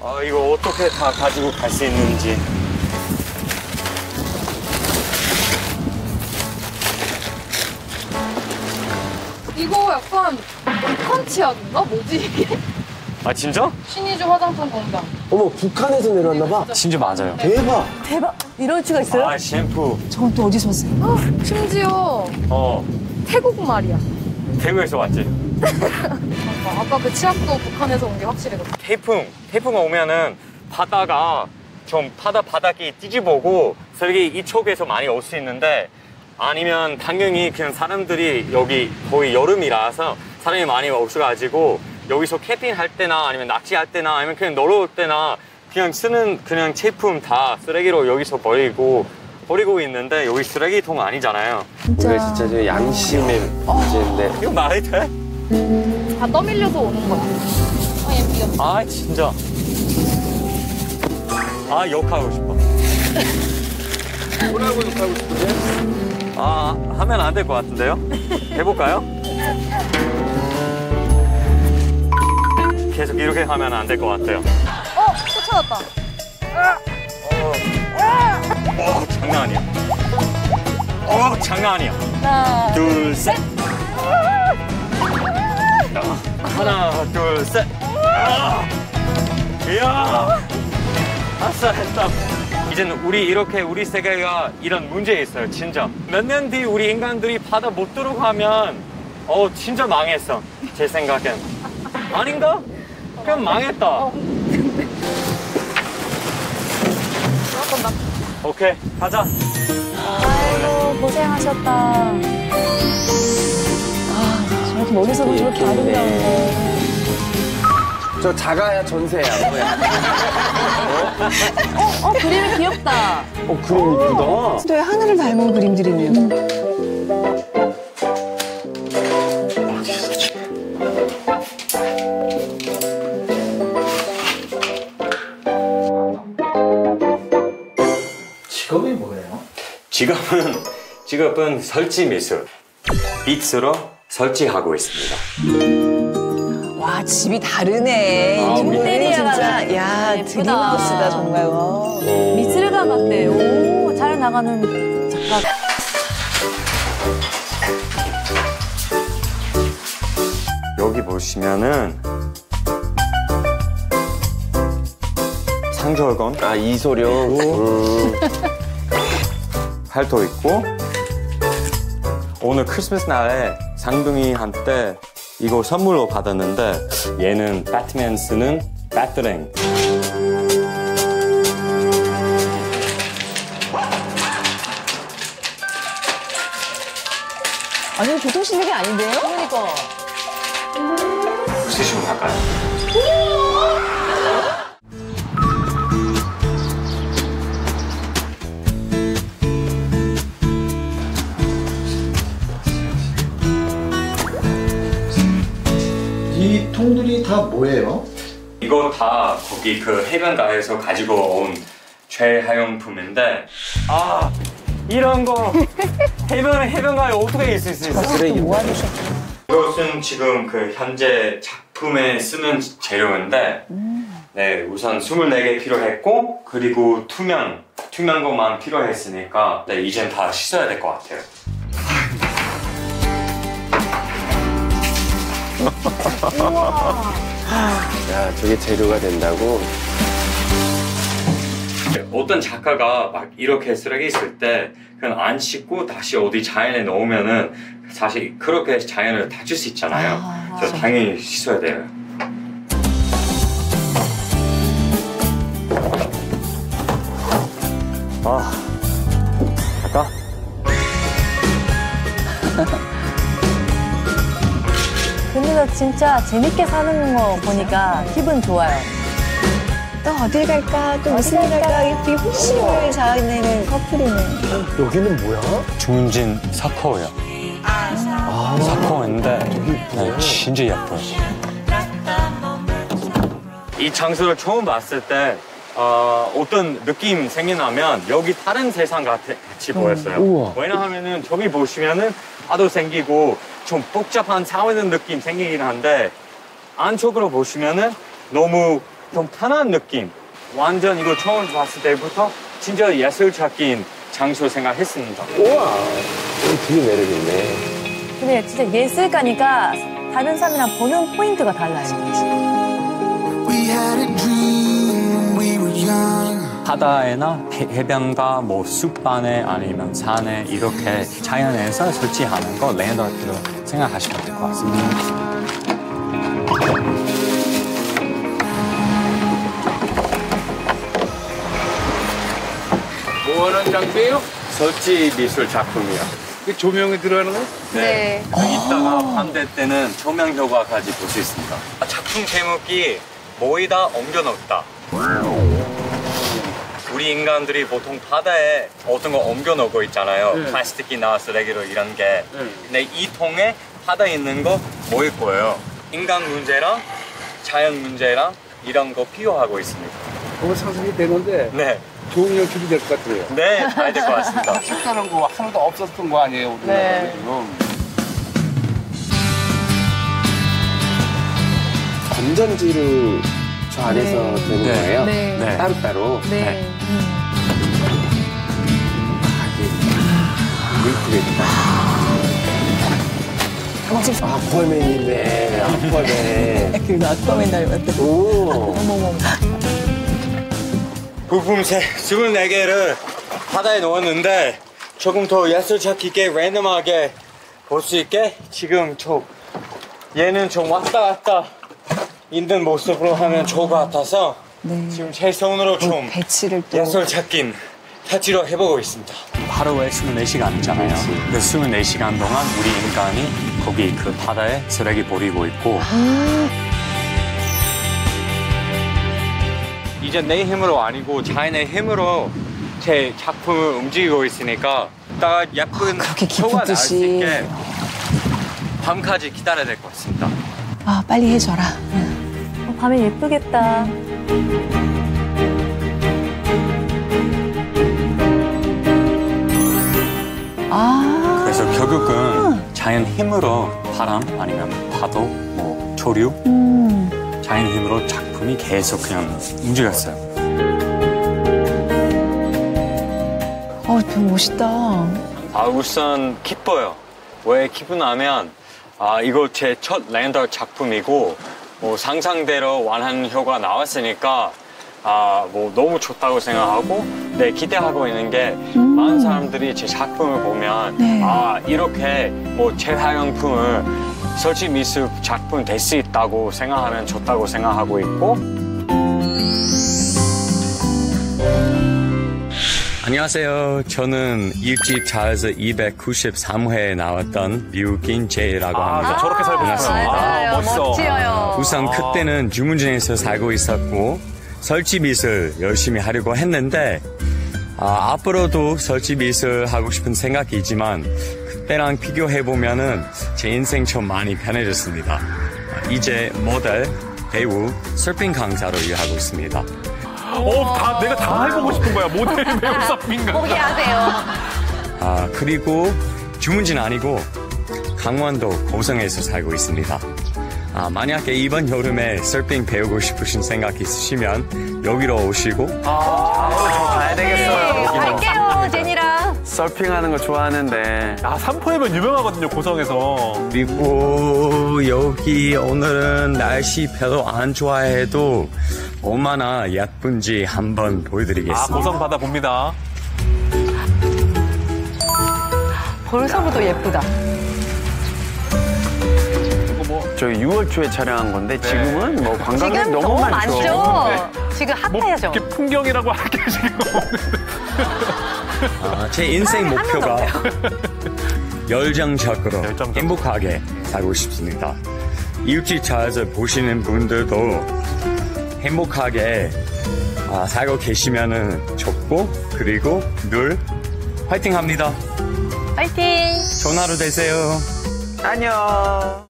이거 어떻게 다 가지고 갈 수 있는지. 이거 약간 북한 치약인가? 뭐지 이게? 아 진짜? 신의주 화장품 공장. 어머, 북한에서 내려왔나 봐. 진짜 맞아요. 대박. 대박. 이런 수가 있어요? 아 샴푸. 저건 또 어디서 왔어요? 심지어 태국 말이야. 태국에서 왔지. 아까 그 치약도 북한에서 온 게 확실해거든. 태풍 오면은 바다가 좀 바닥이 뒤집어고 쓰레기 이쪽에서 많이 올 수 있는데 아니면 당연히 그냥 사람들이 여기 거의 여름이라서 사람이 많이 오셔가지고 여기서 캠핑할 때나 아니면 낚시할 때나 아니면 그냥 놀러 올 때나 그냥 쓰는 그냥 제품 다 쓰레기로 여기서 버리고 있는데 여기 쓰레기통 아니잖아요. 우리가 진짜 저 양심의 문제인데. 이거 말이 돼? 다 떠밀려서 오는 거야. 얘 미쳤어. 아 진짜. 욕하고 싶어. 뭐라고 욕하고 싶은데? 하면 안 될 것 같은데요? 해볼까요? 계속 이렇게 하면 안 될 것 같아요. 쫓아났다. 장난 아니야. 장난 아니야. 하나, 둘, 셋. 하나, 둘, 셋. 이야. 아싸, 했다. 이제는 우리 세계가 이런 문제 있어요, 진짜. 몇 년 뒤 우리 인간들이 바다 못 들어가면, 진짜 망했어. 제 생각엔. 아닌가? 그냥 망했다. 오케이, 가자. 아이고, 고생하셨다. 저렇게 멀리서 보면 저렇게 아름다운데. 저 자가야 전세야, 뭐야. 그림이 귀엽다. 그림 이쁘다. 또 하늘을 닮은 그림들이네요. 직업이 뭐예요? 직업은 설치 미술. 빛으로 설치하고 있습니다. 와, 집이 다르네. 인테리어가 진짜, 야, 예쁘다. 드림하우스다, 정말. 와. 미술가 같대. 오, 잘 나가는 작가. 여기 보시면은 상절건 이소룡. 팔도 있고 오늘 크리스마스 날에 상둥이한테 이거 선물로 받았는데 얘는 배트맨 쓰는 배트링. 아니, 보통 실력이 아닌데요? 그러니까. 쓰시면 갈까요? 이 통들이 다 뭐예요? 이거 다 거기 그 해변가에서 가지고 온 재활용품인데 이런 거 해변가에 어떻게 있을 수 있어? 이것은 지금 그 현재 작품에 쓰는 재료인데 네, 우선 24개 필요했고 그리고 투명 것만 필요했으니까 네, 이젠 다 씻어야 될 것 같아요. 야, 저게 재료가 된다고? 어떤 작가가 막 이렇게 쓰레기 있을 때 그냥 안 씻고 다시 어디 자연에 넣으면은 사실 그렇게 자연을 다칠 수 있잖아요. 그래서 당연히 씻어야 돼요. 갈까? 근데 나 진짜 재밌게 사는 거 보니까 기분 좋아요. 또 어딜 갈까? 또 무슨 일 갈까? 이렇게 호심을 자아내는 커플이네. 여기는 뭐야? 중진 사커예요. 사커인데 네, 진짜 예뻐요. 이 장소를 처음 봤을 때 어떤 느낌 생기냐면 여기 다른 세상 같이 보였어요. 우와. 왜냐하면은 저기 보시면은 파도 생기고 좀 복잡한 사회는 느낌 생기긴 한데 안쪽으로 보시면은 너무 좀 편한 느낌. 완전 이거 처음 봤을 때부터 진짜 예술 찾기인 장소 생각했습니다. 우와. 되게 매력있네. 근데 진짜 예술가니까 다른 사람이랑 보는 포인트가 달라요. We had a dream when we were young. 바다에나 해변가, 뭐 숲안에 아니면 산에 이렇게 자연에서 설치하는 거 랜더로 생각하시면 될 것 같습니다. 뭐 하는 장비예요? 설치 미술 작품이요. 그 조명이 들어가는 거야? 네. 이따가 밤될 때는 조명 효과까지 볼 수 있습니다. 작품 제목이 모이다 옮겨놓다. 우리 인간들이 보통 바다에 어떤 거 옮겨놓고 있잖아요. 네. 플라스틱이나 쓰레기로 이런 게. 네. 근데 이 통에 바다에 있는 거 모일 거예요. 인간 문제랑 자연 문제랑 이런 거 비교하고 있습니다. 상상이 되는데 네, 좋은 연출이 될 것 같아요. 네, 잘 될 것 같습니다. 색다른 거 하나도 없었던 거 아니에요, 우리나라에 네. 지금. 건전지로 저 안에서 되는 네. 거예요? 네. 네. 따로따로? 네. 이쁘겠다. 아쿠아맨이네, 아쿠아맨. 그리고 아쿠아맨 닮았다. 오. 어머머. 부품 24개를 바다에 놓았는데 조금 더 예술 찾기 있게 랜덤하게 볼 수 있게 지금 얘는 좀 왔다 갔다 있는 모습으로 하면 좋을 것 같아서 지금 제 손으로 좀 배치를 또. 예술 찾긴 타지로 해보고 있습니다. 하루에 24시간이잖아요. 그 24시간 동안 우리 인간이 거기 그 바다에 쓰레기 버리고 있고 이제 내 힘으로 아니고 자연의 힘으로 제 작품을 움직이고 있으니까 이따가 예쁜 그렇게 효과가 나올 수 기쁘듯이. 있게 밤까지 기다려야 될 것 같습니다. 아, 빨리 해줘라. 밤에 예쁘겠다. 아. 그래서 결국은 자연 힘으로 바람 아니면 파도, 뭐 조류, 자연 힘으로 작품이 계속 그냥 움직였어요. 되게 멋있다. 우선 기뻐요. 왜 기쁘냐면 이거 제 첫 랜더 작품이고 뭐 상상대로 완한 효과 나왔으니까 뭐 너무 좋다고 생각하고 기대하고 있는 게 많은 사람들이 제 작품을 보면 네. 이렇게 뭐 재활용품을 설치 미술 작품 될 수 있다고 생각하면 좋다고 생각하고 있고 안녕하세요. 저는 일집 자에서 293회에 나왔던 미국인 제이라고 합니다. 저렇게 살고 반갑습니다. 맞아요. 멋있어. 멋지어요. 우선 그때는 주문진에서 살고 있었고 설치 미술 열심히 하려고 했는데 앞으로도 설치 미술 하고 싶은 생각이지만 그때랑 비교해 보면은 제 인생 좀 많이 편해졌습니다. 이제 모델, 배우, 서핑 강사로 일하고 있습니다. 내가 다 해보고 싶은 거야. 모델, 배우, 서핑가. 포기하세요. 그리고 주문진 아니고 강원도 고성에서 살고 있습니다. 만약에 이번 여름에 서핑 배우고 싶으신 생각 있으시면 여기로 오시고 가야 되겠어요. 갈게요, 제니랑. 서핑하는 거 좋아하는데. 삼포해변 유명하거든요, 고성에서. 그리고 여기 오늘은 날씨 별로 안 좋아해도 얼마나 예쁜지 한번 보여드리겠습니다. 고성 바다 봅니다. 벌써부터 예쁘다. 저희 6월 초에 촬영한 건데 지금은 뭐 관광객 지금 너무 많죠. 지금 뭐, 핫해야죠. 이렇게 풍경이라고 할 게 지금 없는데. 제 인생 목표가 열정적으로 열정적. 행복하게 살고 싶습니다. 이웃집 차에서 보시는 분들도 행복하게 살고 계시면은 좋고 그리고 늘 화이팅 합니다. 파이팅! 좋은 하루 되세요. 안녕.